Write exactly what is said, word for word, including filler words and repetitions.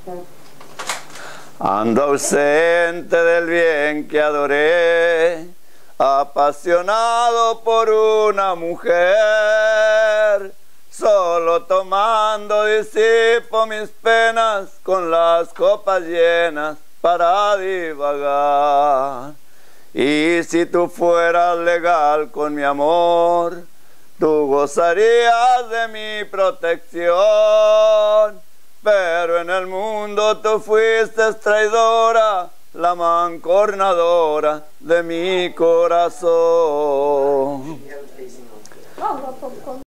Ando ausente del bien que adoré, apasionado por una mujer. Solo tomando disipo mis penas con las copas llenas para divagar. Y si tú fueras legal con mi amor, tú gozarías de mi protección. Pero en el mundo tú fuiste traidora, la mancornadora de mi corazón.